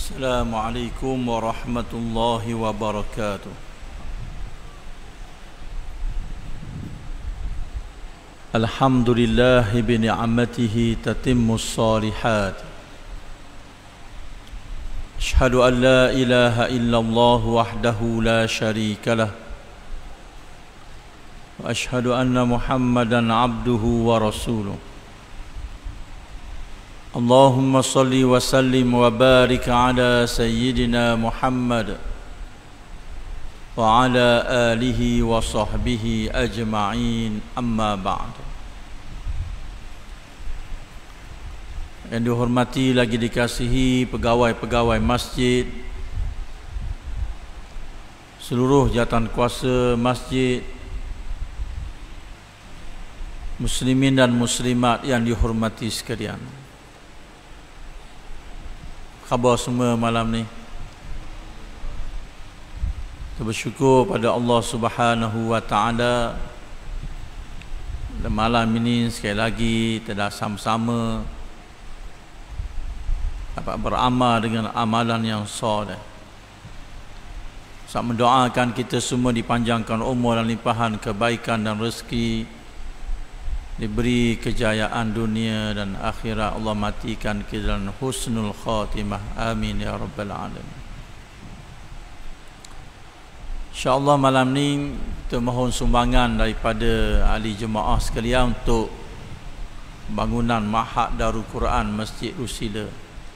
Assalamualaikum warahmatullahi wabarakatuh. Alhamdulillahi bi ni'matihi tatimmus shalihat. Asyhadu an la ilaha illallah wahdahu la syarika lah. Wa asyhadu anna Muhammadan abduhu wa rasuluh. Allahumma salli wa sallim wa barik ala sayyidina Muhammad wa ala alihi wa sahbihi ajma'in, amma ba'd. Yang dihormati lagi dikasihi pegawai-pegawai masjid, seluruh jawatan kuasa masjid, muslimin dan muslimat yang dihormati sekalian. Khabar semua malam ni. Kita bersyukur pada Allah Subhanahu wa taala. Malam ini sekali lagi kita dah sama-sama dapat beramal dengan amalan yang soleh. Saya mendoakan kita semua dipanjangkan umur dan limpahan kebaikan dan rezeki, diberi kejayaan dunia dan akhirat. Allah matikan kita dalam husnul khatimah, amin ya rabbal alamin. InsyaAllah malam ni kita mohon sumbangan daripada ahli jemaah sekalian untuk bangunan Ma'had Darul Quran Masjid Rusila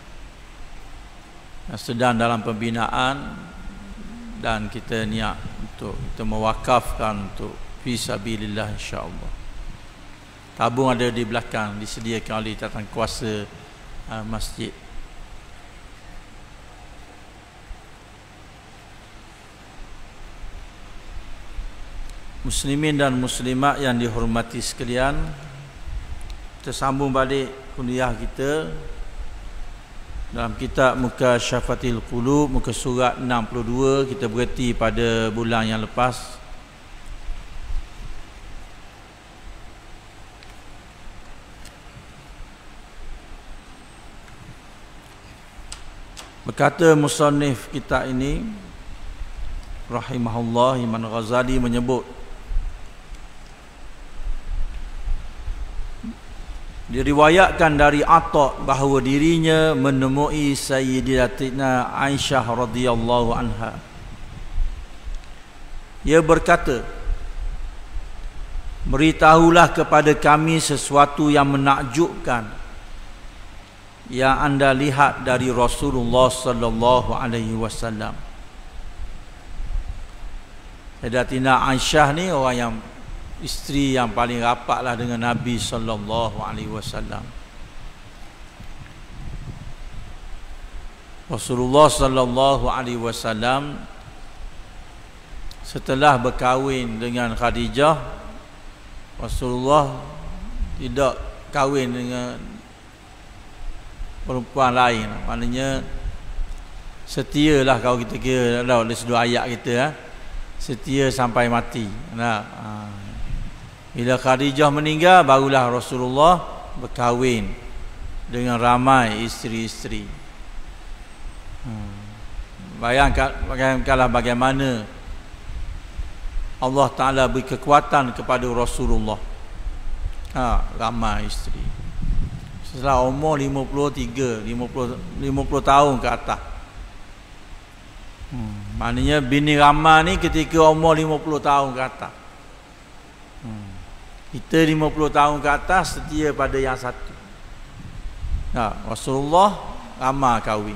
yang sedang dalam pembinaan, dan kita niat untuk kita mewakafkan untuk fisabilillah insyaAllah. Tabung ada di belakang, disediakan oleh tatan kuasa masjid. Muslimin dan muslimat yang dihormati sekalian, kita sambung balik kuliah kita dalam kitab Mukasyafatil Qulub, muka surat 62. Kita berhenti pada bulan yang lepas. Berkata musannif kitab ini rahimahullah, Imam Ghazali menyebut, diriwayatkan dari Atha bahawa dirinya menemui Sayyidatina Aisyah radhiyallahu anha. Ia berkata, beritahulah kepada kami sesuatu yang menakjubkan yang anda lihat dari Rasulullah sallallahu alaihi wasallam. Sayyidatina Aisyah ni orang yang isteri yang paling rapatlah dengan Nabi sallallahu alaihi wasallam. Rasulullah sallallahu alaihi wasallam setelah berkahwin dengan Khadijah, Rasulullah tidak kahwin dengan perempuan lain. Maknanya setialah, kalau kita kira oleh seluruh ayat kita, setia sampai mati. Bila Khadijah meninggal, barulah Rasulullah berkahwin dengan ramai isteri-isteri. Bayangkanlah bagaimana Allah Ta'ala beri kekuatan kepada Rasulullah. Ramai isteri. Setelah umur 50 tahun ke atas. Maknanya bini ramai ni ketika umur 50 tahun ke atas. Kita 50 tahun ke atas setia pada yang satu. Rasulullah ramai kahwin.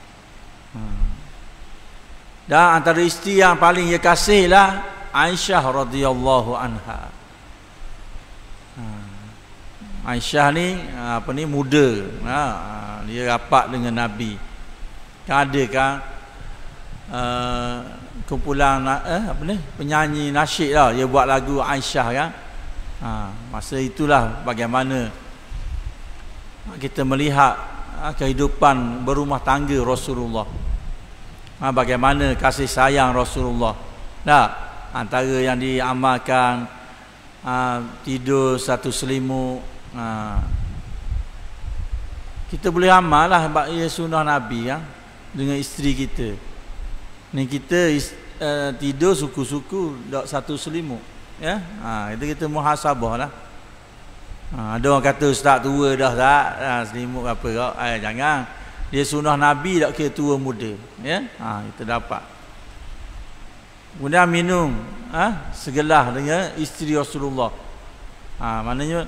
Dan antara isteri yang paling ia kasihlah Aisyah radhiyallahu anha. Aisyah ni muda. Dia rapat dengan Nabi. Kan ada kan kumpulan penyanyi nasyid lah, dia buat lagu Aisyah kan. Masa itulah bagaimana kita melihat kehidupan berumah tangga Rasulullah. Bagaimana kasih sayang Rasulullah. Antara yang diamalkan tidur satu selimut. Kita boleh amal lah, sebab ia sunnah Nabi kan. dengan isteri kita. Ni kita tidur suku-suku tak satu selimut, ya. Kita muhasabah lah. Ada orang kata ustaz tua dah tak, selimut apa kau? Jangan. Dia sunnah Nabi tak kira tua muda, ya. Kita dapat. Kemudian minum segelas dengan isteri Rasulullah. Maknanya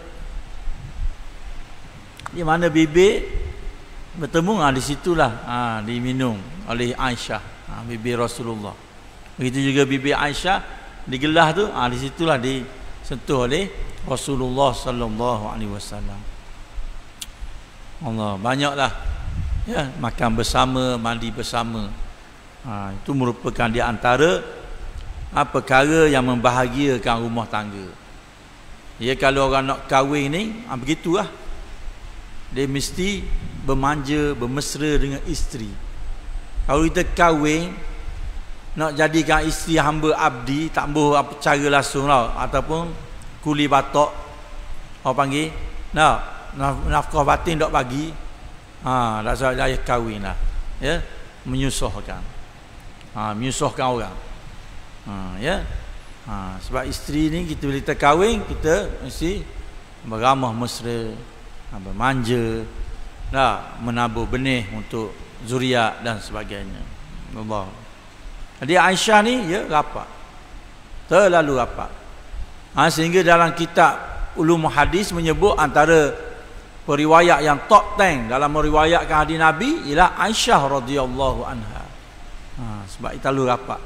di mana bibir bertemu, di situlah diminum oleh Aisyah, bibir Rasulullah. Begitu juga bibir Aisyah di gelas tu, di situlah disentuh oleh Rasulullah sallallahu alaihi wasallam. Allah, banyaklah ya, makan bersama, mandi bersama. Itu merupakan di antara perkara yang membahagiakan rumah tangga. Ya, kalau orang nak kahwin ni, begitulah. Dia mesti bermanja, bermesra dengan isteri. Kalau kita kahwin nak jadikan isteri hamba abdi, tak boleh apa cara langsung lah, ataupun kuli batok orang panggil, nafkah batin tak bagi, tak saya kahwin lah, ya, menyusahkan orang, ya. Sebab isteri ni kita bila kita kahwin, kita mesti beramah mesra, bermanja, menabur benih untuk zuriat dan sebagainya. Allah. Jadi Aisyah ni ya rapat, terlalu rapat, sehingga dalam kitab ulum hadis menyebut antara periwayat yang top 10 dalam meriwayatkan hadis Nabi ialah Aisyah radhiyallahu anha. Sebab itu terlalu rapat.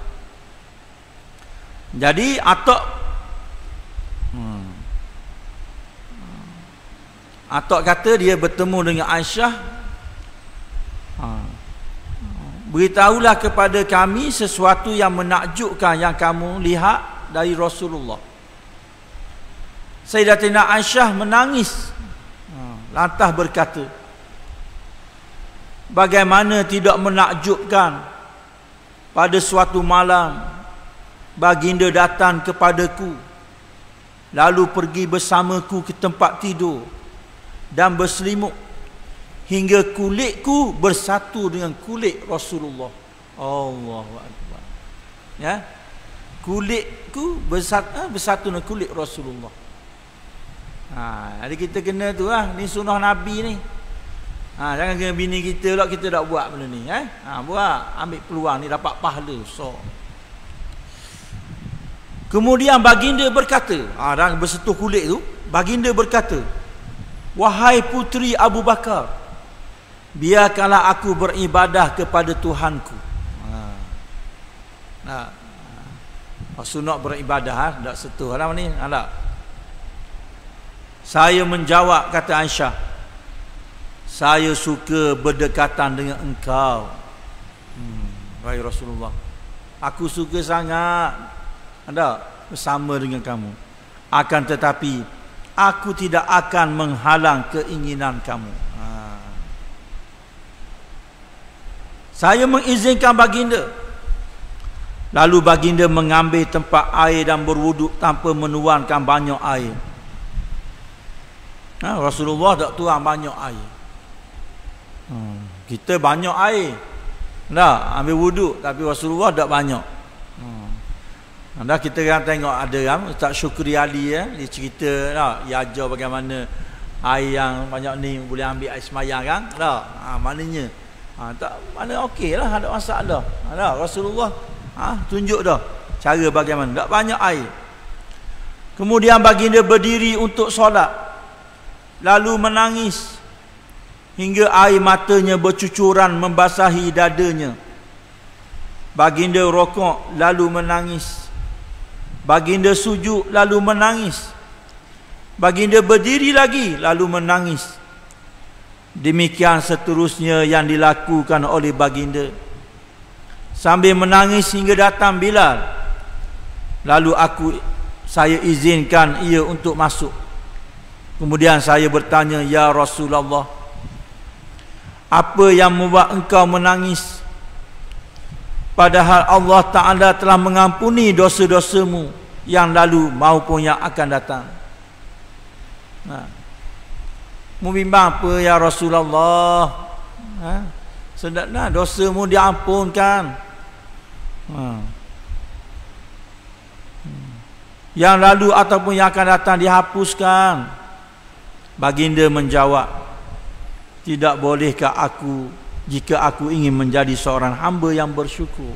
Jadi Atok kata dia bertemu dengan Aisyah, beritahulah kepada kami sesuatu yang menakjubkan yang kamu lihat dari Rasulullah. Sayyidatina Aisyah menangis, lantas berkata, bagaimana tidak menakjubkan pada suatu malam baginda datang kepadaku, lalu pergi bersamaku ke tempat tidur dan berselimut hingga kulitku bersatu dengan kulit Rasulullah. Allahu akbar. Ya. Kulitku bersatu dengan kulit Rasulullah. Jadi kita kena tu lah, ni sunnah Nabi ni. Jangan kena bini kita pula kita tak buat benda ni, buat, ambil peluang ni dapat pahala. Kemudian baginda berkata, dan bersentuh kulit tu, baginda berkata, wahai puteri Abu Bakar, biarkanlah aku beribadah kepada Tuhanku. Maksud nak beribadah, tak sentuh lah ni, tak. Saya menjawab, kata Aisyah, saya suka berdekatan dengan engkau, wahai Rasulullah. Aku suka sangat bersama dengan kamu. Akan tetapi aku tidak akan menghalang keinginan kamu. Saya mengizinkan baginda. Lalu baginda mengambil tempat air dan berwuduk tanpa menuangkan banyak air. Rasulullah tak tuang banyak air. Kita banyak air, ambil wuduk, tapi Rasulullah tak banyak. Kita kan tengok ada kan Ustaz Syukri Ali, dia cerita dia ajar bagaimana air yang banyak ni boleh ambil air semayang kan. Maknanya tak, mana okey lah, ada masalah. Rasulullah tunjuk dah cara bagaimana, tak banyak air. Kemudian baginda berdiri untuk solat, lalu menangis hingga air matanya bercucuran membasahi dadanya. Baginda rokok lalu menangis. Baginda sujud lalu menangis. Baginda berdiri lagi lalu menangis. Demikian seterusnya yang dilakukan oleh baginda sambil menangis hingga datang Bilal. Lalu saya izinkan ia untuk masuk. Kemudian saya bertanya, ya Rasulullah, apa yang membuat engkau menangis? Padahal Allah Ta'ala telah mengampuni dosa-dosamu yang lalu maupun yang akan datang. Mau bimbang apa ya Rasulullah? Sedaplah dosamu diampunkan. Yang lalu ataupun yang akan datang dihapuskan. Baginda menjawab, tidak bolehkah aku jika aku ingin menjadi seorang hamba yang bersyukur?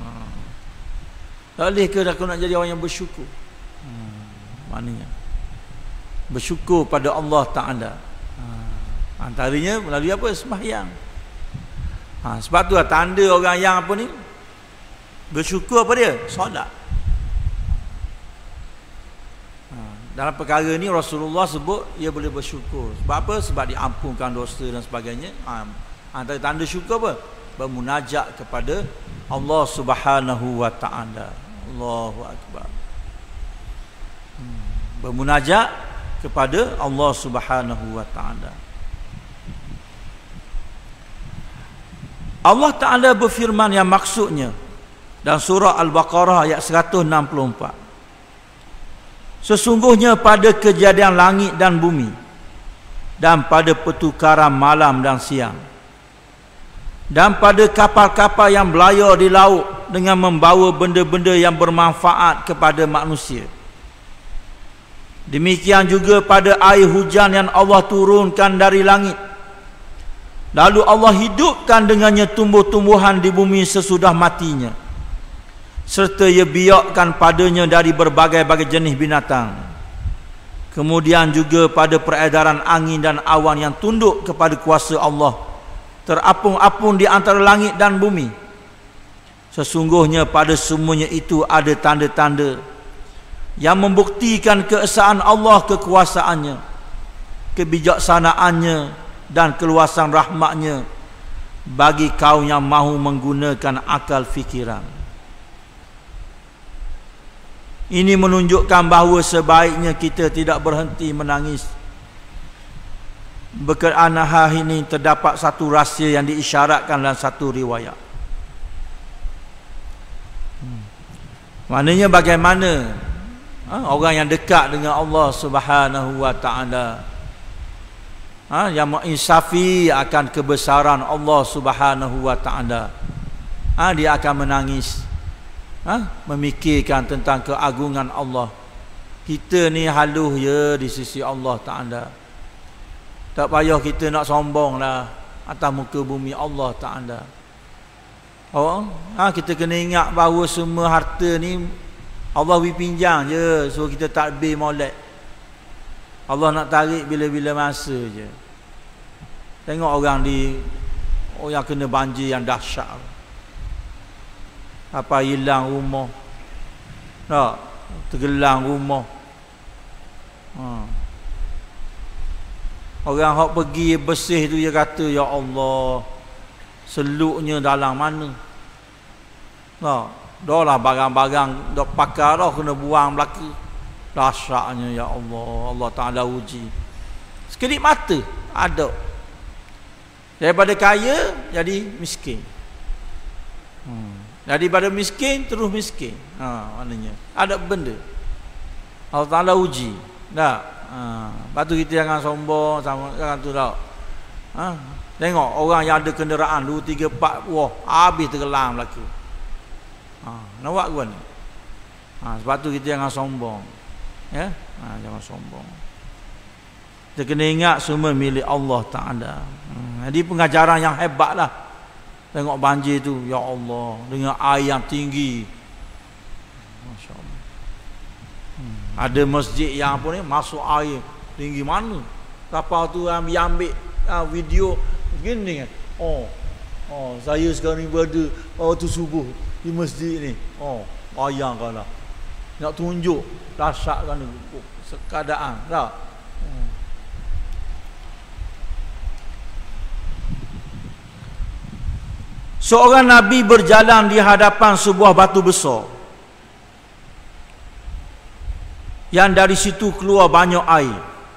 Tak bolehkah aku nak jadi orang yang bersyukur? Maknanya bersyukur pada Allah Ta'ala. Antaranya melalui apa? Sembahyang. Sebab tu tanda orang yang apa ni? Bersyukur apa dia? Solat. Dalam perkara ni Rasulullah sebut ia boleh bersyukur. Sebab apa? Sebab diampunkan dosa dan sebagainya. Antara tanda syukur apa? Bermunajat kepada Allah Subhanahu wa Ta'ala. Allahu Akbar. Bermunajat kepada Allah Subhanahu wa Ta'ala. Allah Ta'ala berfirman yang maksudnya dalam surah Al-Baqarah ayat 164. Sesungguhnya pada kejadian langit dan bumi dan pada pertukaran malam dan siang dan pada kapal-kapal yang berlayar di laut dengan membawa benda-benda yang bermanfaat kepada manusia. Demikian juga pada air hujan yang Allah turunkan dari langit. Lalu Allah hidupkan dengannya tumbuh-tumbuhan di bumi sesudah matinya. Serta ia biakkan padanya dari berbagai-bagai jenis binatang. Kemudian juga pada peredaran angin dan awan yang tunduk kepada kuasa Allah, terapung-apung di antara langit dan bumi. Sesungguhnya pada semuanya itu ada tanda-tanda yang membuktikan keesaan Allah, kekuasaannya, kebijaksanaannya dan keluasan rahmatnya bagi kaum yang mahu menggunakan akal fikiran. Ini menunjukkan bahawa sebaiknya kita tidak berhenti menangis. Berkenaan hal ini terdapat satu rahsia yang diisyaratkan dalam satu riwayat. Maknanya bagaimana orang yang dekat dengan Allah Subhanahu wa Ta'ala, yang menginsafi akan kebesaran Allah Subhanahu wa Ta'ala, dia akan menangis, memikirkan tentang keagungan Allah. Kita ni haluh ya di sisi Allah Ta'ala. Tak payah kita nak sombong lah atas muka bumi Allah Ta'ala. Kita kena ingat bahawa semua harta ni Allah beri pinjam je, so kita takbir molek. Allah nak tarik bila-bila masa je. Tengok orang yang kena banjir yang dahsyat, apa hilang rumah, tak, tergelam rumah. Orang hok pergi bersih tu dia kata, ya Allah, seluknya dalam mana? Tak, dah lah barang-barang dah pakar dah kena buang belaka. Dahsyatnya ya Allah, Allah Ta'ala uji. Sekelip mata ada. Daripada kaya jadi miskin. Daripada miskin terus miskin. Maknanya ada benda Allah Ta'ala uji. Tak. Lepas tu kita jangan sombong sama jangan tu tak. Tengok orang yang ada kenderaan 2, 3, 4 wah habis tergelam belaka. Nampak ke ni? Sebab tu kita jangan sombong. Ya? Jangan sombong. Kita kena ingat semua milik Allah Ta'ala. Jadi pengajaran yang hebat lah. Tengok banjir tu, ya Allah, dengan air yang tinggi. Masya Allah. Ada masjid yang apa ni, masuk air tinggi mana? Kapal tu ambil video begini kan. Saya sekarang ni berada tu subuh di masjid ni. Bayangkanlah. Nak tunjuk dahsyatkan keadaan, tak? Seorang Nabi berjalan di hadapan sebuah batu besar yang dari situ keluar banyak air.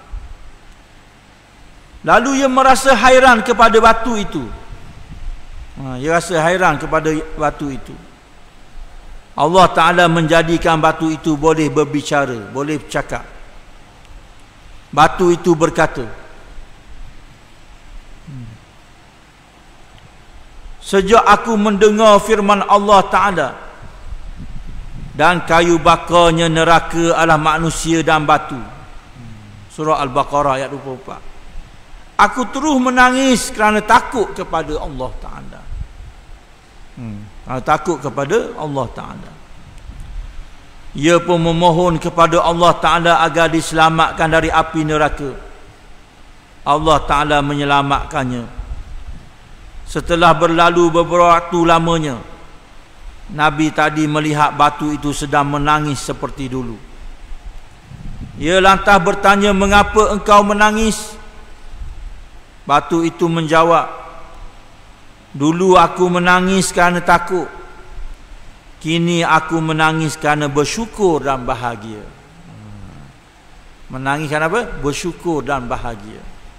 Lalu ia merasa hairan kepada batu itu. Ia rasa hairan kepada batu itu. Allah Ta'ala menjadikan batu itu boleh berbicara, boleh bercakap. Batu itu berkata, sejak aku mendengar firman Allah Ta'ala, dan kayu bakarnya neraka adalah manusia dan batu. Surah Al-Baqarah ayat 24. Aku terus menangis kerana takut kepada Allah Ta'ala. Kerana takut kepada Allah Ta'ala. Ia pun memohon kepada Allah Ta'ala agar diselamatkan dari api neraka. Allah Ta'ala menyelamatkannya. Setelah berlalu beberapa waktu lamanya, Nabi tadi melihat batu itu sedang menangis seperti dulu. Ia lantas bertanya, mengapa engkau menangis? Batu itu menjawab, dulu aku menangis kerana takut, kini aku menangis kerana bersyukur dan bahagia. Menangis kerana apa? Bersyukur dan bahagia.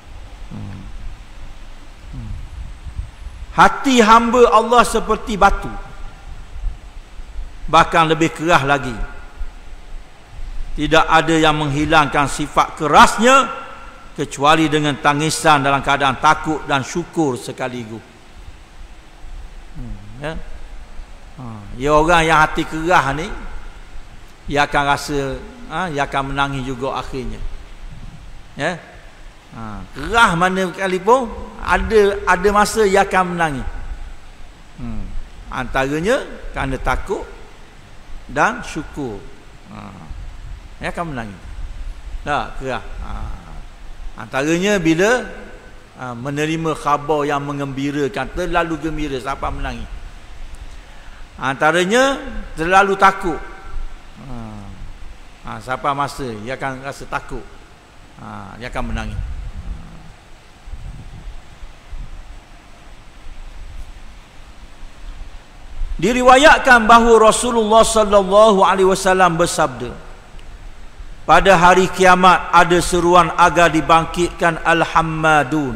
Hati hamba Allah seperti batu, bahkan lebih keras lagi. Tidak ada yang menghilangkan sifat kerasnya kecuali dengan tangisan dalam keadaan takut dan syukur sekaligus. Ya, orang yang hati keras ni, ia akan rasa, ia akan menangis juga akhirnya. Ya, keras mana kali pun ada masa ia akan menangis. Antaranya kerana takut dan syukur. Ia akan menangis. Tak, keras. Antaranya bila menerima khabar yang mengembirakan, terlalu gembira sampai menangis. Antaranya terlalu takut. Sampai masa ia akan rasa takut. Dia akan menangis. Diriwayatkan bahawa Rasulullah sallallahu alaihi wasallam bersabda, pada hari kiamat ada seruan agar dibangkitkan Al-Hammadun.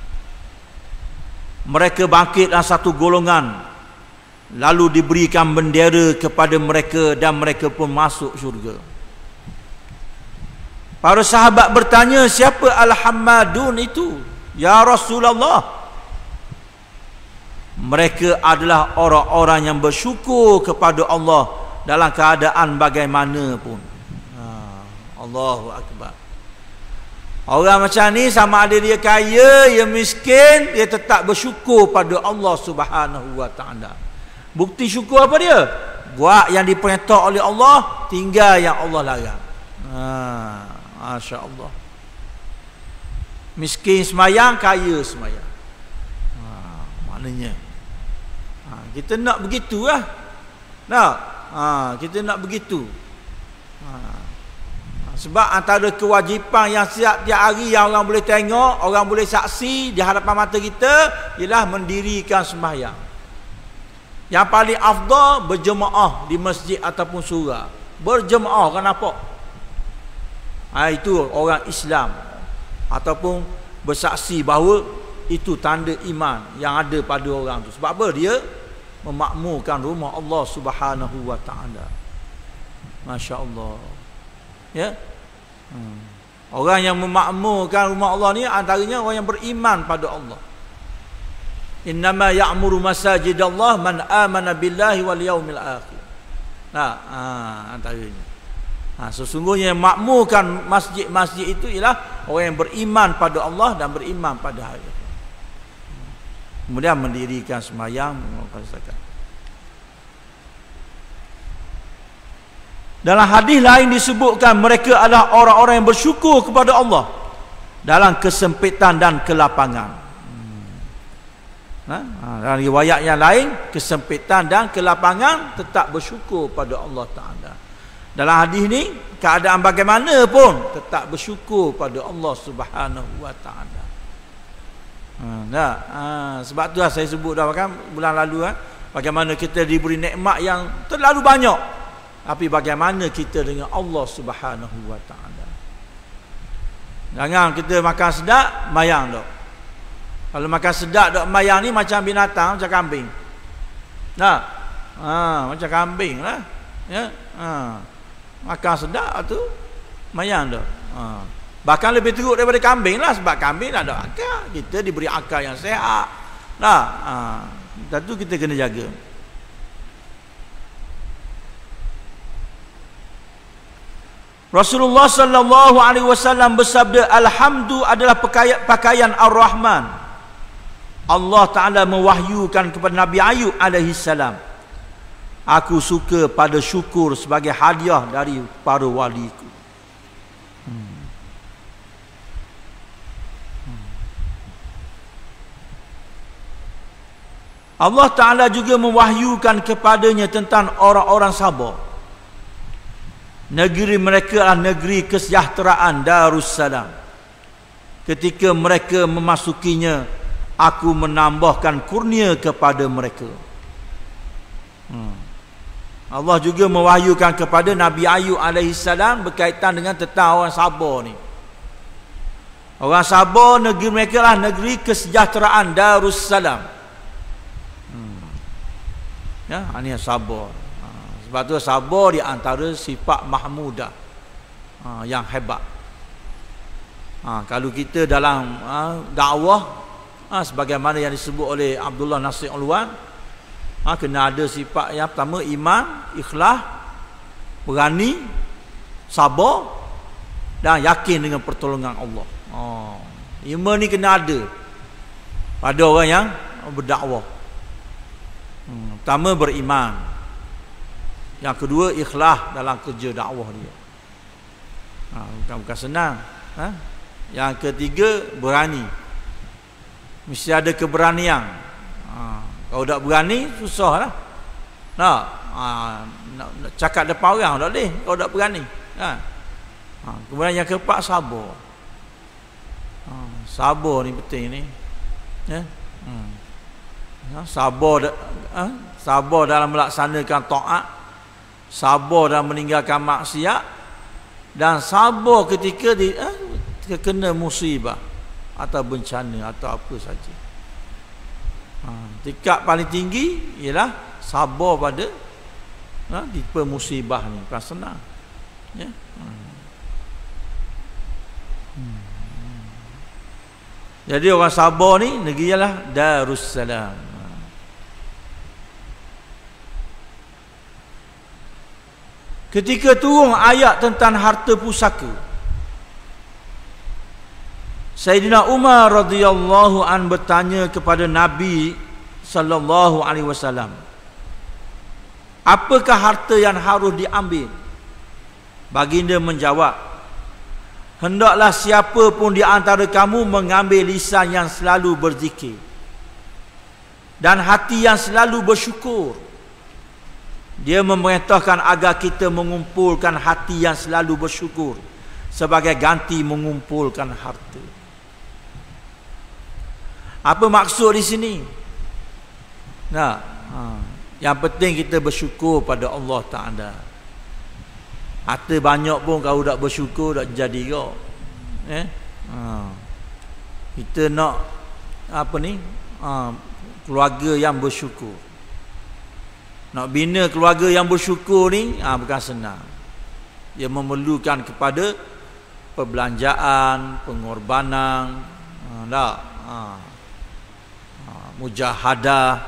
Mereka bangkit dalam satu golongan, lalu diberikan bendera kepada mereka dan mereka pun masuk syurga. Para sahabat bertanya, siapa Al-Hammadun itu, ya Rasulullah? Mereka adalah orang-orang yang bersyukur kepada Allah dalam keadaan bagaimanapun. Allahu Akbar. Orang macam ni, sama ada dia kaya, dia miskin, dia tetap bersyukur pada Allah Subhanahu wa Ta'ala. Bukti syukur apa dia? Buat yang diperintah oleh Allah, tinggal yang Allah larang. Masya Allah. Miskin semayang, kaya semayang. Maknanya kita nak begitu lah. Nak? Kita nak begitu. Sebab antara kewajipan yang setiap hari yang orang boleh tengok, orang boleh saksi di hadapan mata kita, ialah mendirikan sembahyang. Yang paling afdal berjemaah di masjid ataupun surau. Berjemaah, kan nampak? Itu orang Islam, ataupun bersaksi bahawa itu tanda iman yang ada pada orang tu. Sebab apa? Dia memakmurkan rumah Allah Subhanahu wa Ta'ala. Masya Allah. Ya. Orang yang memakmurkan rumah Allah ni antaranya orang yang beriman pada Allah. Innama ya'muru masajidallah man amana billahi wal yaumil akhir. Antaranya. Sesungguhnya yang makmurkan masjid-masjid itu ialah orang yang beriman pada Allah dan beriman pada hari akhir. Kemudian mendirikan sembahyang, mengeluarkan zakat. Dalam hadis lain disebutkan mereka adalah orang-orang yang bersyukur kepada Allah dalam kesempitan dan kelapangan. Dalam riwayat yang lain, kesempitan dan kelapangan tetap bersyukur pada Allah Ta'ala. Dalam hadis ni, keadaan bagaimana pun tetap bersyukur pada Allah Subhanahu wa Ta'ala. Sebab tu lah saya sebut dah kan bulan lalu, bagaimana kita diberi nikmat yang terlalu banyak, tapi bagaimana kita dengan Allah Subhanahu wa Ta'ala. Jangan kita makan sedap, mayang dok. Kalau makan sedap dok mayang ni macam binatang, macam kambing. Macam kambing lah. Ya. Makan sedap tu mayang dok. Bahkan lebih teruk daripada kambing lah, sebab kambing dah ada akal. Kita diberi akal yang sehat. Tentu kita kena jaga. Rasulullah sallallahu alaihi wasallam bersabda, alhamdu adalah pakaian Ar-Rahman. Allah Ta'ala mewahyukan kepada Nabi Ayub alaihi salam, aku suka pada syukur sebagai hadiah dari para waliku. Allah Ta'ala juga mewahyukan kepadanya tentang orang-orang sabar. Negeri mereka adalah negeri kesejahteraan, Darussalam. Ketika mereka memasukinya, aku menambahkan kurnia kepada mereka. Allah juga mewahyukan kepada Nabi Ayub alaihissalam berkaitan dengan tentang orang sabar ni. Orang sabar, negeri mereka adalah negeri kesejahteraan, Darussalam. Ya, ini sabar. Sebab tu sabar di antara sifat mahmudah yang hebat. Kalau kita dalam dakwah, sebagaimana yang disebut oleh Abdullah Nasir Ulwan, kena ada sifat yang pertama, iman, ikhlas, berani, sabar dan yakin dengan pertolongan Allah. Iman ni kena ada pada orang yang berdakwah. Pertama, beriman. Yang kedua, ikhlas dalam kerja dakwah dia. Bukan senang. Yang ketiga, berani. Mesti ada keberanian. Kalau tak berani, susah lah. Nak cakap depan orang tak boleh kalau tak berani. Kemudian yang keempat, sabar. Sabar ni penting ni. Sabar dalam melaksanakan taat, sabar dalam meninggalkan maksiat, dan sabar ketika terkena musibah atau bencana atau apa saja. Tingkat paling tinggi ialah sabar pada tipe musibah ni, bukan senang. Ya. Jadi orang sabar ni negeri ialah Darussalam. Ketika turun ayat tentang harta pusaka, Sayyidina Umar radhiyallahu an bertanya kepada Nabi sallallahu alaihi wasallam, apakah harta yang harus diambil? Baginda menjawab, hendaklah siapa pun di antara kamu mengambil lisan yang selalu berzikir dan hati yang selalu bersyukur. Dia memerintahkan agar kita mengumpulkan hati yang selalu bersyukur sebagai ganti mengumpulkan harta. Apa maksud di sini? Yang penting kita bersyukur pada Allah Ta'ala. Harta banyak pun kalau tak bersyukur tak jadi kau. Kita nak keluarga yang bersyukur. Nak bina keluarga yang bersyukur ni bukan senang. Dia memerlukan kepada perbelanjaan, pengorbanan, mujahadah.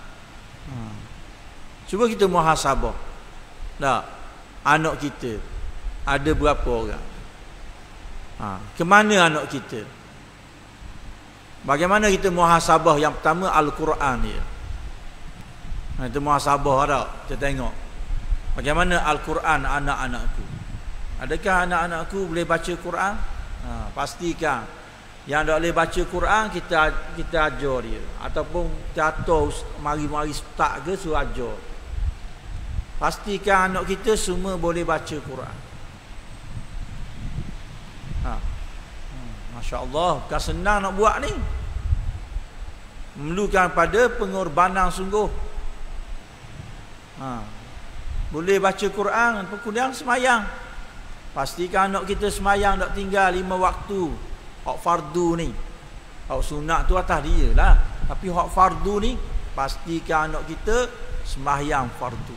Cuba kita muhasabah. Anak kita ada berapa orang? Ke mana anak kita? Bagaimana kita muhasabah? Yang pertama, Al-Quran dia. Itu muhasabah tak? Kita tengok bagaimana Al-Quran anak-anakku. Adakah anak-anakku boleh baca Quran? Pastikan. Yang tak boleh baca Quran, kita ajar dia. Ataupun jatuh mari-mari start ke suruh ajar. Pastikan anak kita semua boleh baca Quran. Masya Allah, bukan senang nak buat ni. Memerlukan pada pengorbanan sungguh. Boleh baca Quran, kemudian semayang. Pastikan anak kita semayang tak tinggal 5 waktu. Hak fardu ni, hak sunat tu atas dia lah. Tapi hak fardu ni, pastikan anak kita semayang fardu.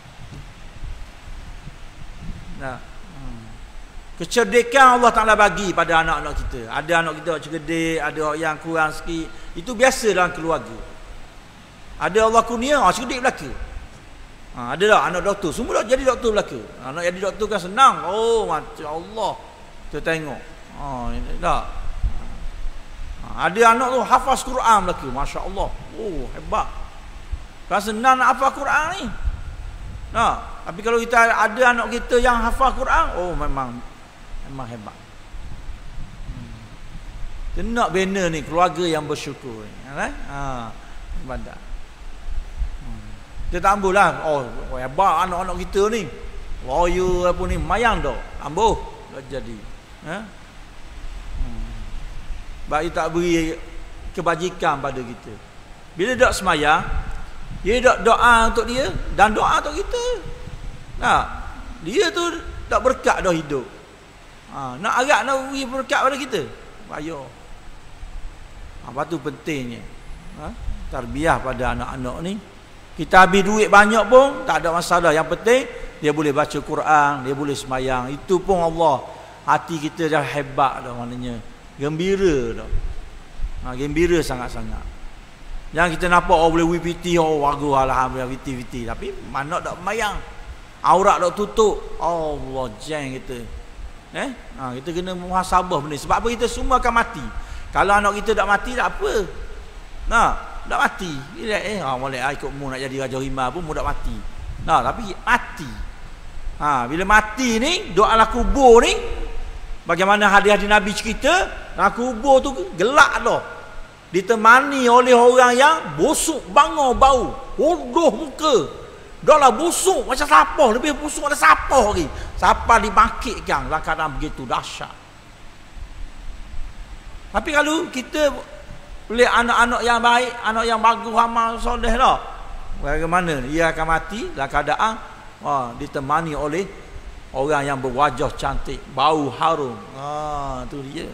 Kecerdikan Allah Ta'ala bagi pada anak-anak kita. Ada anak kita cerdik, ada yang kurang sikit. Itu biasa dalam keluarga. Ada Allah kurnia, cerdik belaka. Ada tak anak doktor, semua dah jadi doktor belaka. Anak jadi doktor kan senang. Oh, masya-Allah. Kita tengok. Ini tak. Ada anak tu hafaz Quran belaka, masya-Allah. Oh, hebat. Kan senang nak hafaz Quran ni. Tapi kalau kita ada anak kita yang hafaz Quran, oh memang hebat. Kita nak bina ni keluarga yang bersyukur ni. Ibadat. Dia tak ambuhlah. Oh, hebat anak-anak kita ni. Lawyer apa ni, mayang dah. Ambuh dah jadi. Sebab dia tak beri kebajikan pada kita. Bila dak semayang, dia dak doa untuk dia dan doa untuk kita. Dia tu tak berkat dah hidup. Nak harap nak beri berkat pada kita. Payah. Apa tu pentingnya. Tarbiyah pada anak-anak ni. Kita habis duit banyak pun tak ada masalah. Yang penting dia boleh baca Quran, dia boleh semayang. Itu pun Allah, hati kita dah hebat dah, maknanya gembira dah. Gembira sangat-sangat. Yang kita nampak boleh WPT, bagus alhamdulillah WPT, tapi mana tak semayang, aurat tak tutup. Allah jeng kita. Kita kena muhasabah benda. Sebab apa? Kita semua akan mati. Kalau anak kita tak mati tak apa. Tak mati. Boleh ikut mu nak jadi raja rimba pun mu tak mati. Tapi mati. Bila mati ni, doa lah kubur ni, bagaimana hadis-hadis Nabi cerita, kubur tu gelap dah. Ditemani oleh orang yang busuk bangau bau, bodoh muka. Dah lah busuk macam sapah, lebih busuk ada sapah lagi. Sapah dibangkitkan dalam keadaan begitu dahsyat. Tapi kalau kita lihat anak-anak yang baik, anak yang bagus, amal soleh lah, bagaimana dia akan mati dalam keadaan ditemani oleh orang yang berwajah cantik, bau harum. Tu dia.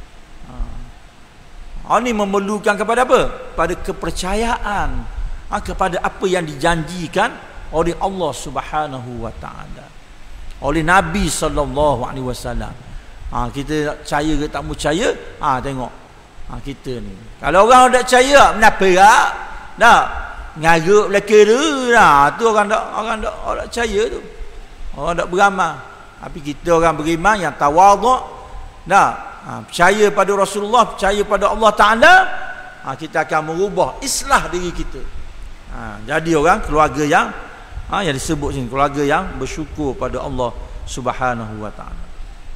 Ini memerlukan kepada apa? Pada kepercayaan kepada apa yang dijanjikan oleh Allah Subhanahu wa taala, oleh Nabi sallallahu alaihi wasallam. Kita percaya ke tak percaya? Tengok kita ni. Kalau orang tak percaya, kenapa tak? Ngaruk belaka tu. Tu orang tak percaya tu. Orang tak beramal. Tapi kita orang beriman yang tawaduk, percaya pada Rasulullah, percaya pada Allah Taala, kita akan merubah, islah diri kita. Jadi orang keluarga yang disebut sini, keluarga yang bersyukur pada Allah Subhanahu wa taala.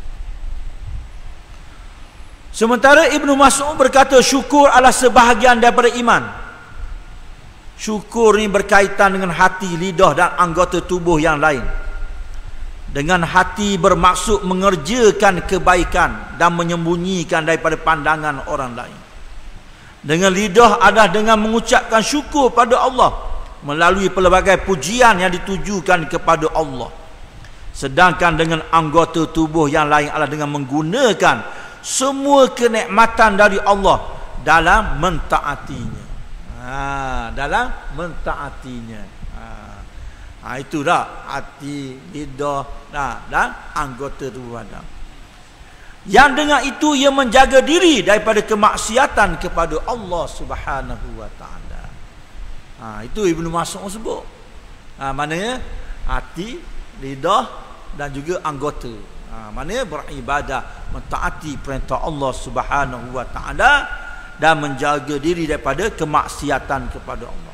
Sementara Ibnu Mas'ud berkata, syukur adalah sebahagian daripada iman. Syukur ni berkaitan dengan hati, lidah dan anggota tubuh yang lain. Dengan hati bermaksud mengerjakan kebaikan dan menyembunyikan daripada pandangan orang lain. Dengan lidah adalah dengan mengucapkan syukur pada Allah melalui pelbagai pujian yang ditujukan kepada Allah. Sedangkan dengan anggota tubuh yang lain adalah dengan menggunakan semua kenikmatan dari Allah dalam mentaatinya. Dalam mentaatinya. Itu dah hati, lidah dan anggota tubuh badan. Yang dengan itu ia menjaga diri daripada kemaksiatan kepada Allah Subhanahu wa taala. Itu Ibnu Mas'ud sebut. Maknanya hati, lidah dan juga anggota. Maknanya beribadah, mentaati perintah Allah Subhanahu wa taala dan menjaga diri daripada kemaksiatan kepada Allah.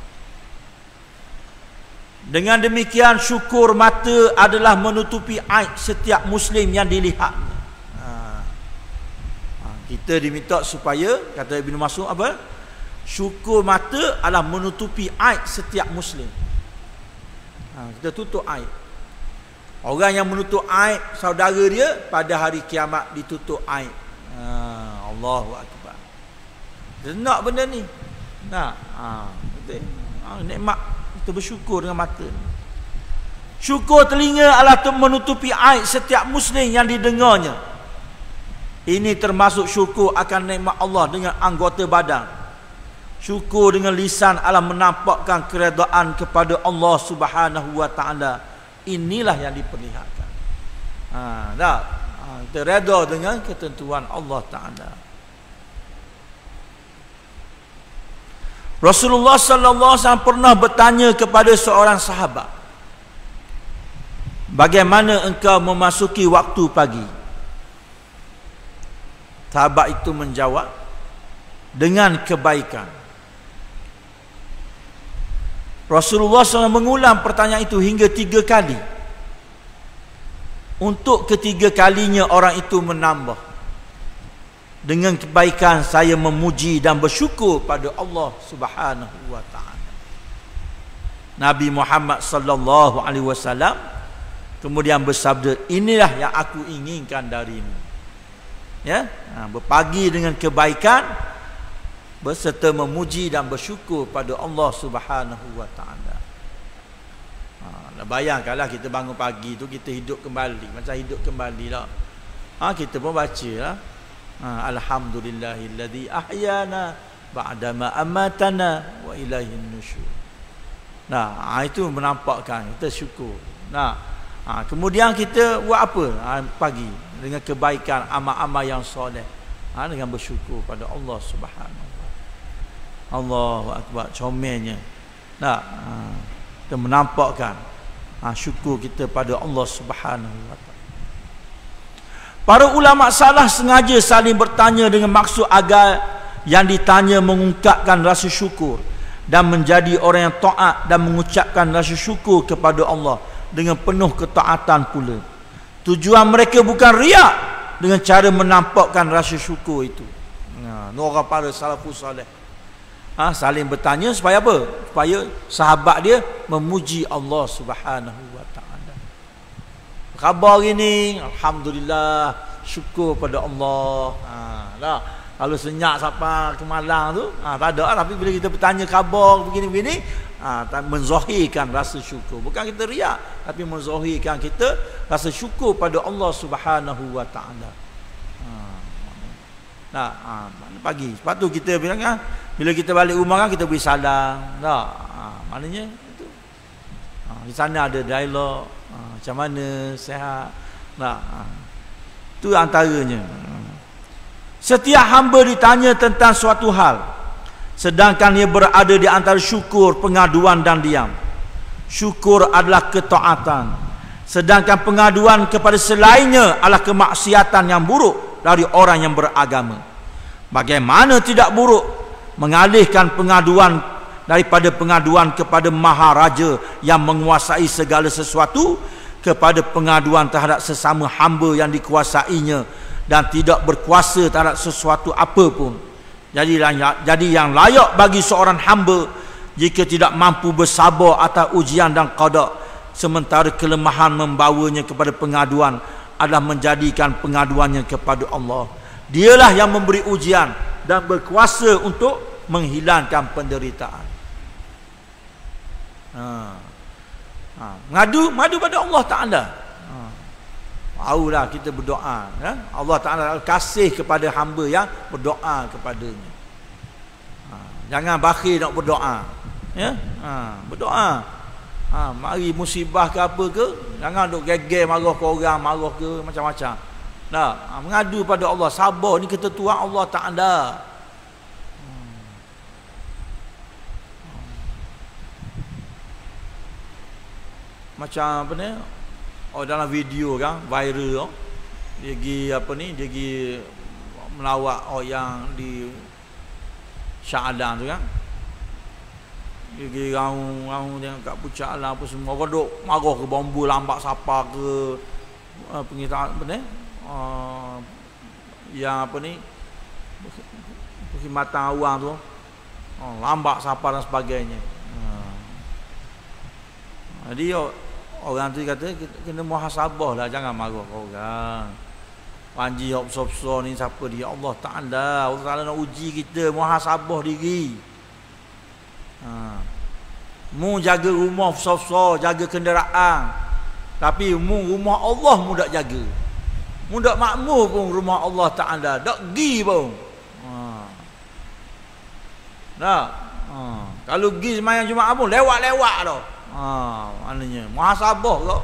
Dengan demikian syukur mata adalah menutupi aib setiap muslim yang dilihatnya. Kita diminta supaya, kata Ibnu Mas'ud apa? Syukur mata adalah menutupi aib setiap muslim. Kita tutup aib. Orang yang menutup aib saudara dia, pada hari kiamat ditutup aib. Allahu akbar. Kita nak benda ni. Nikmat kita bersyukur dengan mata. Syukur telinga adalah menutupi aib setiap muslim yang didengarnya. Ini termasuk syukur akan nikmat Allah dengan anggota badan. Syukur dengan lisan adalah menampakkan keredaan kepada Allah Subhanahu wa taala. Inilah yang diperlihatkan. Kita reda dengan ketentuan Allah Taala. Rasulullah sallallahu alaihi wasallam pernah bertanya kepada seorang sahabat, bagaimana engkau memasuki waktu pagi? Sahabat itu menjawab, dengan kebaikan. Rasulullah SAW mengulang pertanyaan itu hingga 3 kali. Untuk ketiga kalinya orang itu menambah, dengan kebaikan saya memuji dan bersyukur pada Allah Subhanahu wa taala. Nabi Muhammad sallallahu alaihi wasallam kemudian bersabda, inilah yang aku inginkan darimu. Ya, berpagi dengan kebaikan berserta memuji dan bersyukur pada Allah Subhanahu wa taala. Bayangkanlah kita bangun pagi tu kita hidup kembali, macam hidup kembalilah. Kita pun bacalah alhamdulillahilladzi ahyana ba'dama amatana wa ilaihin nusyur. Itu menampakkan kita syukur. Kemudian kita buat apa pagi dengan kebaikan, amal-amal yang soleh, dengan bersyukur pada Allah Subhanahu wa taala. Allahu akbar, comelnya. Kita menampakkan syukur kita pada Allah Subhanahu wa taala. Para ulama salah sengaja saling bertanya dengan maksud agar yang ditanya mengungkapkan rasa syukur dan menjadi orang yang taat dan mengucapkan rasa syukur kepada Allah dengan penuh ketaatan pula. Tujuan mereka bukan riak dengan cara menampakkan rasa syukur itu. Orang para salafus salih saling bertanya supaya apa? Supaya sahabat dia memuji Allah Subhanahu wa taala. Khabar ini, alhamdulillah, syukur pada Allah. Kalau senyap sampai ke malam tu, tak ada. Tapi bila kita bertanya khabar begini-begini, menzahirkan rasa syukur. Bukan kita riak, tapi menzahirkan kita rasa syukur pada Allah Subhanahu wa taala. Pagi. Sebab tu kita bilang bila kita balik rumah kita beri salam. Maknanya itu. Di sana ada dialog, macam mana, sihat. Itu antaranya. Setiap hamba ditanya tentang suatu hal, sedangkan ia berada di antara syukur, pengaduan dan diam. Syukur adalah ketaatan, sedangkan pengaduan kepada selainnya adalah kemaksiatan yang buruk dari orang yang beragama. Bagaimana tidak buruk mengalihkan pengaduan daripada pengaduan kepada Maharaja yang menguasai segala sesuatu kepada pengaduan terhadap sesama hamba yang dikuasainya dan tidak berkuasa terhadap sesuatu apapun. Jadi yang layak bagi seorang hamba jika tidak mampu bersabar atas ujian dan qada, sementara kelemahan membawanya kepada pengaduan adalah menjadikan pengaduannya kepada Allah. Dialah yang memberi ujian dan berkuasa untuk menghilangkan penderitaan. Mengadu pada Allah Ta'ala. Tahulah kita berdoa, Allah Ta'ala kasih kepada hamba yang berdoa kepadanya. Jangan bakhil nak berdoa, berdoa. Mari musibah ke apa ke, jangan duk geger marah ke orang, marah ke macam-macam. Mengadu pada Allah, sabar ni ketentuan Allah Ta'ala. Macam apa ni? Dalam video kan viral, dia pergi melawat yang di Shah Alam tu kan. Dia pergi raung tengok kat puncak Alam apa semua. Orang duk marah ke bomba lambat siapa ke pengitaan apa ni? Yang apa ni? Perkhidmatan awam tu. Lambat siapa dan sebagainya. Jadi orang tu kata kena muhasabah lah, jangan marah orang. Panji hok besar-besar ni siapa dia? Allah Ta'ala. Allah Ta'ala nak uji kita, muhasabah diri. Mu jaga rumah besar-besar, jaga kenderaan. Tapi rumah Allah mu tak jaga. Mu tak makmur pun rumah Allah Ta'ala. Tak pergi pun. Kalau pergi semayang Jumaat pun lewat-lewat dah. Maknanya muhasabah kau.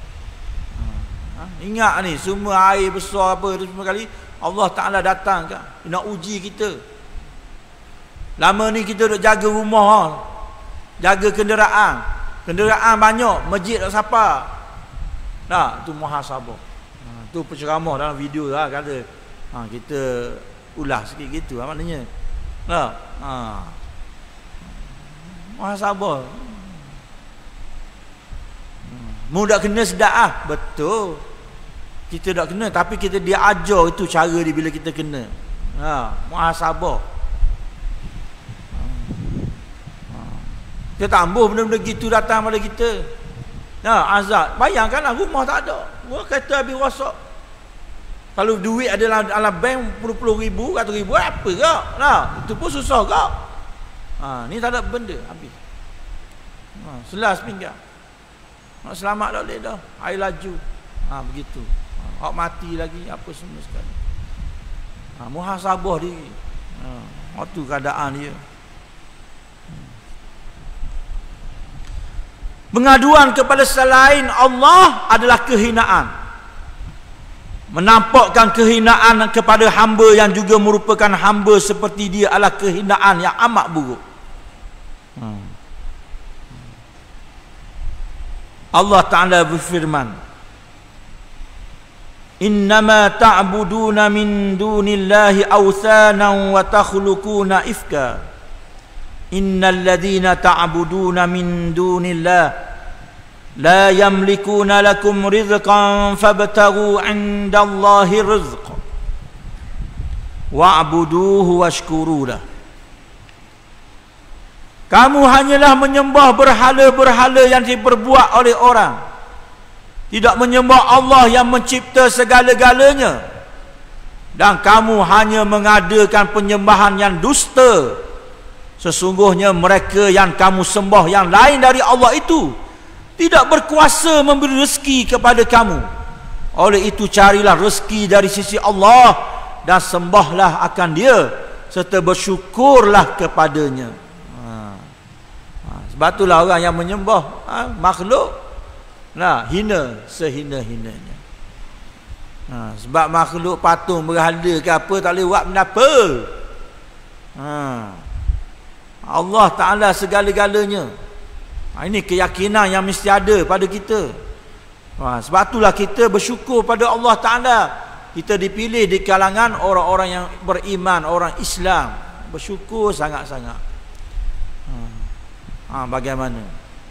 Ingat ni semua air besar apa tu semua kali Allah Ta'ala datang kan nak uji kita. Lama ni kita duk jaga rumah, jaga kenderaan. Kenderaan banyak, masjid tak siapa. Nah, tu muhasabah. Tu penceramah dalam video lah kata. Kita ulah sikit gitu maknanya. Nah, muhasabah. Mu dak kena sedak betul. Kita dak kena tapi kita dia ajar itu cara dia bila kita kena. Muhasabah. Kita tambah benda-benda gitu datang pada kita. Azab. Bayangkanlah rumah tak ada. Rumah kereta habis rosak. Kalau duit ada dalam bank puluh-puluh ribu, ratus ribu, apa kak? Itu pun susah kak. Ni tak ada benda habis. Selas pinggang. Nak selamat tak boleh dah. Air laju. Begitu. Hak mati lagi apa semua sekali. Muhasabah diri. Waktu keadaan dia. Pengaduan kepada selain Allah adalah kehinaan. Menampakkan kehinaan kepada hamba yang juga merupakan hamba seperti dia adalah kehinaan yang amat buruk. Allah Ta'ala berfirman, "Innama ta'buduna min dunillahi awthanan wa takhluquna ifka. Innal ladhina ta'buduna min dunillah la yamlikuna lakum rizqan fabtaghu 'indallahi rizq wa'buduhu washkuru lah." Kamu hanyalah menyembah berhala-berhala yang diperbuat oleh orang, tidak menyembah Allah yang mencipta segala-galanya, dan kamu hanya mengadakan penyembahan yang dusta. Sesungguhnya mereka yang kamu sembah yang lain dari Allah itu tidak berkuasa memberi rezeki kepada kamu. Oleh itu carilah rezeki dari sisi Allah dan sembahlah akan Dia serta bersyukurlah kepadanya. Sebab itulah orang yang menyembah makhluk hina sehina-hinanya. Sebab makhluk patung berhala ke apa tak boleh buat benda apa. Allah Ta'ala segala-galanya. Ini keyakinan yang mesti ada pada kita. Sebab itulah kita bersyukur pada Allah Ta'ala. Kita dipilih di kalangan orang-orang yang beriman, orang Islam. Bersyukur sangat-sangat. Bagaimana?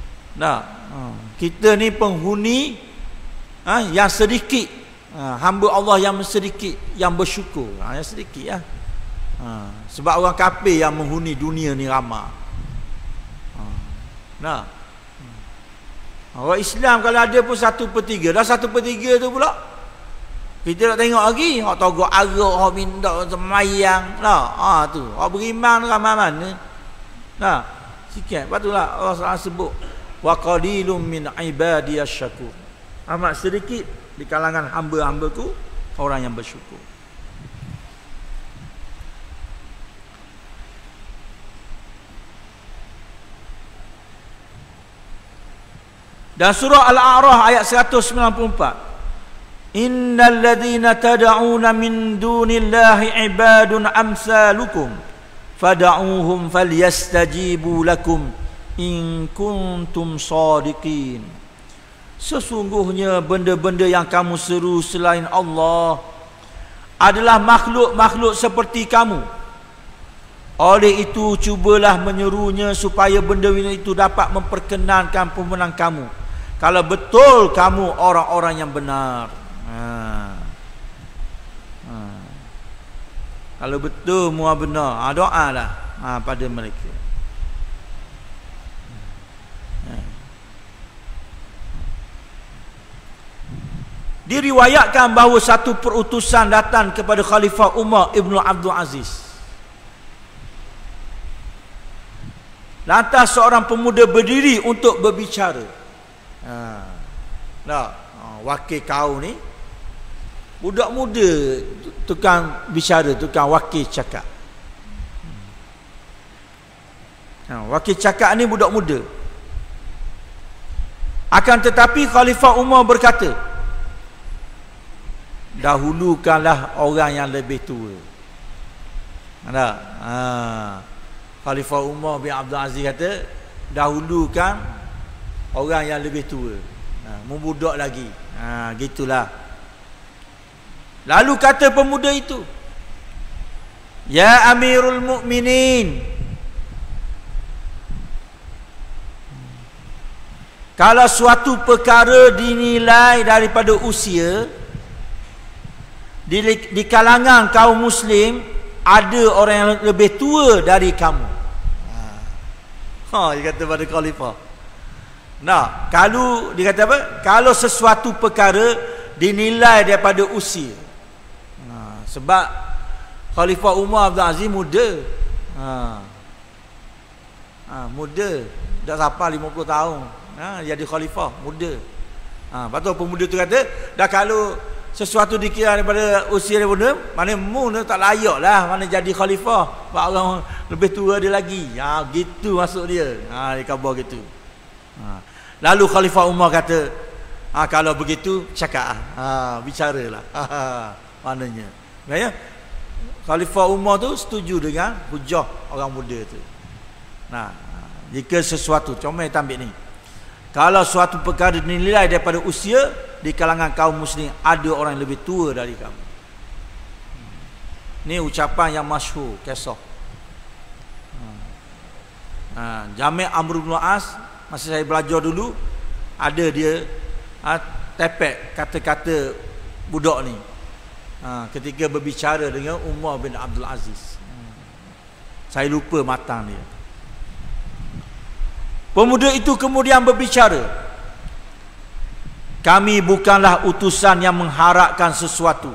Kita ni penghuni yang sedikit. Hamba Allah yang sedikit, yang bersyukur. Yang sedikit sebab orang kafir yang menghuni dunia ni ramai. Orang Islam kalau ada pun 1/3. Dah 1/3 tu pula kita nak tengok lagi. Hak togok arak, hak minta semayang. Tu hak beriman ramai mana. Sikit. Lepas tu lah Allah sebut wa qalilum min ibadiyasy syakur. Amat sedikit di kalangan hamba-hambaku orang yang bersyukur. Dan surah Al-A'raf ayat 194. Innal ladzina tad'una min dunillahi ibadun amsalukum fad'uuhum falyastajibu lakum in kuntum shadiqin. Sesungguhnya benda-benda yang kamu seru selain Allah adalah makhluk-makhluk seperti kamu. Oleh itu cubalah menyerunya supaya benda itu dapat memperkenankan permohonan kamu. Kalau betul kamu orang-orang yang benar. Kalau betul semua benar, doalah pada mereka. Diriwayatkan bahawa satu perutusan datang kepada Khalifah Umar Ibn Abdul Aziz. Lantas seorang pemuda berdiri untuk berbicara. Wakil kau ni budak muda, tukang bicara, tukang wakil cakap. Wakil cakap ni budak muda. Akan tetapi Khalifah Umar berkata, dahulukanlah orang yang lebih tua. Khalifah Umar bin Abdul Aziz kata, dahulukan orang yang lebih tua. Membudak lagi. Gitulah. Lalu kata pemuda itu, ya Amirul Mukminin, kalau suatu perkara dinilai daripada usia, di kalangan kaum muslim ada orang yang lebih tua dari kamu. Dia kata pada khalifah. Nah, kalau dia kata apa? Kalau sesuatu perkara dinilai daripada usia. Sebab Khalifah Umar Abdul Aziz muda. Muda. Dah sampai 50 tahun. Jadi khalifah muda. Lepas tu pemuda tu kata, dah kalau sesuatu dikira daripada usia dia muda, mana mu tak layak lah mana jadi khalifah. Sebab orang lebih tua dia lagi. Gitu masuk dia. Dia khabar gitu. Lalu Khalifah Umar kata, kalau begitu cakap bicaralah. Maknanya ya, Khalifah Umar tu setuju dengan hujah orang muda tu. Jika sesuatu, comel tambik ni, kalau suatu perkara dinilai daripada usia, di kalangan kaum muslim ada orang yang lebih tua dari kamu. Ni ucapan yang masyhur, kisah. Jami' Amr bin As, masa saya belajar dulu, ada dia tepek kata-kata budak ni ketika berbicara dengan Umar bin Abdul Aziz. Saya lupa matang dia. Pemuda itu kemudian berbicara, kami bukanlah utusan yang mengharapkan sesuatu,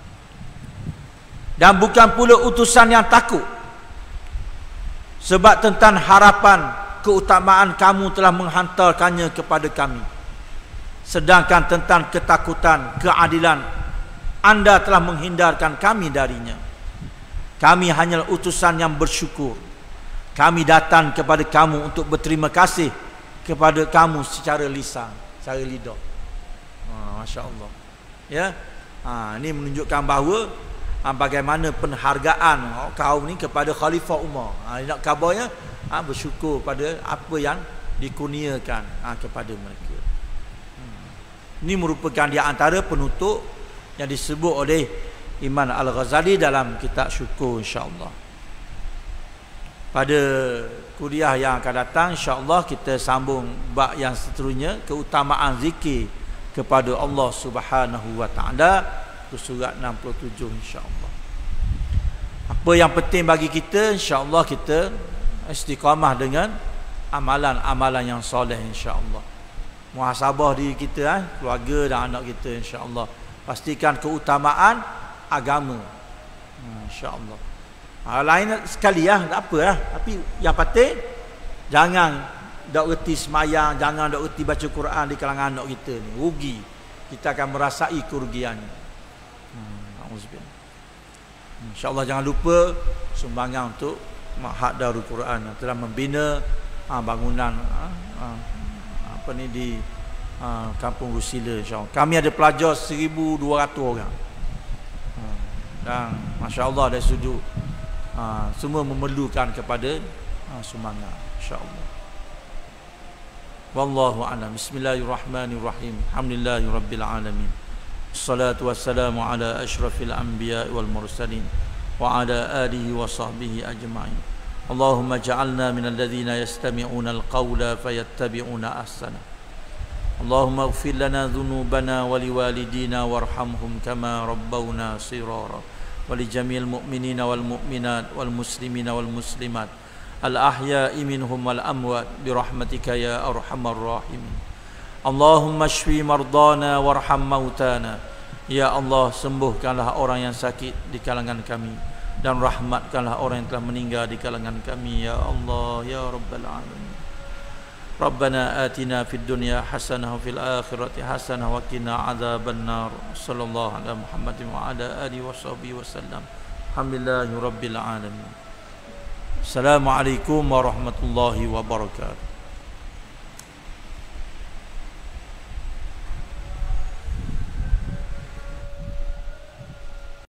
dan bukan pula utusan yang takut, sebab tentang harapan keutamaan kamu telah menghantarkannya kepada kami, sedangkan tentang ketakutan keadilan Anda telah menghindarkan kami darinya. Kami hanyalah utusan yang bersyukur. Kami datang kepada kamu untuk berterima kasih kepada kamu secara lisan, secara lidah. Masya Allah. Ya, ini menunjukkan bahawa bagaimana penghargaan kaum ni kepada Khalifah Umar. Nak kabarnya bersyukur pada apa yang dikurniakan kepada mereka. Ini merupakan di antara penutup yang disebut oleh Imam Al-Ghazali dalam kitab Syukur, insya-Allah. Pada kuliah yang akan datang, insya-Allah kita sambung bab yang seterusnya, keutamaan zikir kepada Allah Subhanahu wa taala, surat 67, insya-Allah. Apa yang penting bagi kita, insya-Allah kita istiqamah dengan amalan-amalan yang soleh, insya-Allah. Muhasabah diri kita, keluarga dan anak kita, insya-Allah. Pastikan keutamaan agama, insya-Allah. Lain sekali tak apalah, tapi yang penting jangan dak reti semayang, jangan dak reti baca Quran di kalangan anak kita ni, rugi. Kita akan merasai kerugiannya. Auzubillah. Insya-Allah jangan lupa sumbangan untuk Ma'had Darul Quran yang telah membina bangunan di Kampung Rusila, insya-Allah. Kami ada pelajar 1,200 orang. Dan masya-Allah dari sudut semua memerlukan kepada sumbangan, insya-Allah. Wallahu a'lam. Bismillahirrahmanirrahim. Alhamdulillahirabbil alamin. Wassalatu wassalamu ala asyrafil anbiya'i wal mursalin wa ala alihi wa sahbihi ajma'in. Allahumma ja'alna minal ladzina yastami'una al-qawla fayattabi'una ahsana. Allahumma ighfir lana dhunubana wa liwalidina warhamhum kama rabbawna sirara wa li jami'il mu'minina wal mu'minat wal muslimina wal muslimat al ahya'i minhum wal amwat bi rahmatika ya arhamar rahimin. Allahumma shfi mardana warham mautana. Ya Allah, sembuhkanlah orang yang sakit di kalangan kami dan rahmatkanlah orang yang telah meninggal di kalangan kami, ya Allah ya rabbal alamin. Rabbana atina fid dunya hasanah wa fil akhirati hasanah wa qina adzaban nar. Sallallahu ala Muhammadin wa ala alihi washabihi wasallam. Alhamdulillahirabbil alamin. Assalamualaikum warahmatullahi wabarakatuh.